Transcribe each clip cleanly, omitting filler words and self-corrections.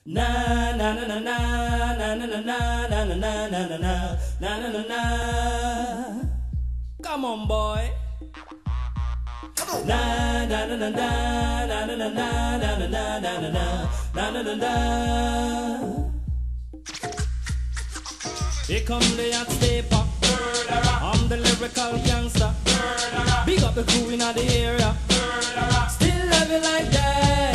Na na na na na na na na na na na na na na na na na na. Come on, boy. Na na na na na na na na na na na na na na na na. Here come the hot stepper. I'm the lyrical gangster. Big up the crew in the area. Still love it like that.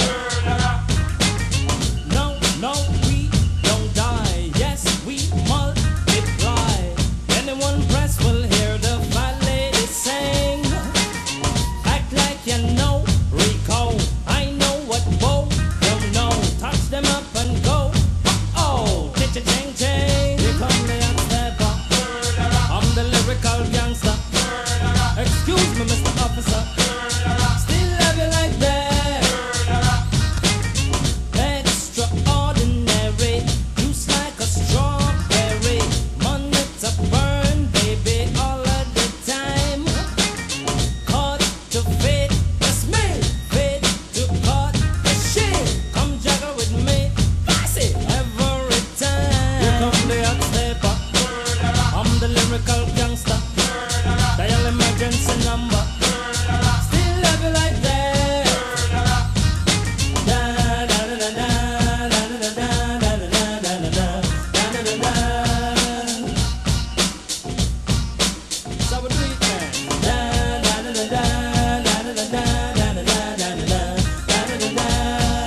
No, no, we don't die. Yes, we multiply. Anyone press will hear the fat lady sing. Act like you know Rico. I know what Bo don't know. Touch them up and go. Oh, ching ching. Here come the hot stepper. I'm the lyrical gangster. Excuse me, Mr. Officer. Still love you like that. Extraordinary. Juice like a strawberry. Money to burn, baby, all of the time. Cut to fit, that's me. Fit to cut the shit. Come juggle with me. Pass it every time. Here come the hot stepper. I'm the lyrical gangster. Dial emergency number. Still love you like that. Da da da da da da da da da da da da da da da. So we do it, man. Da da da da da da da da da da da da da da.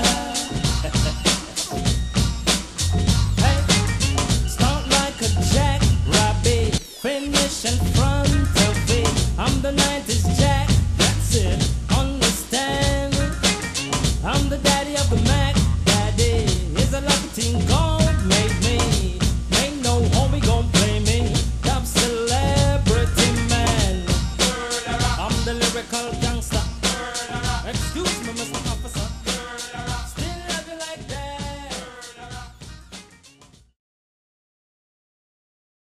Hey, start like a jackrabbit, finish in front of it. I'm the 90s Jack, that's it, understand? I'm the daddy of the Mac, daddy. Is a lucky thing God made me. Ain't no homie gon' play me. Top celebrity man. I'm the lyrical gangster. Excuse me, Mr.